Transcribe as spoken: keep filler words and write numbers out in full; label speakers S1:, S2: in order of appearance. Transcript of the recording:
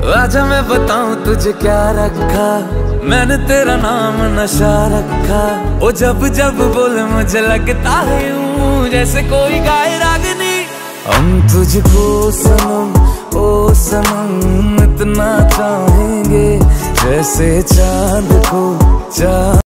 S1: आजा मैं बताऊं तुझे क्या रखा, मैंने तेरा नाम नशा रखा। ओ जब जब बोले मुझे लगता है यूं जैसे कोई गाए रागनी। हम तुझको सनम ओ सनम इतना चाहेंगे जैसे चांद को चांद।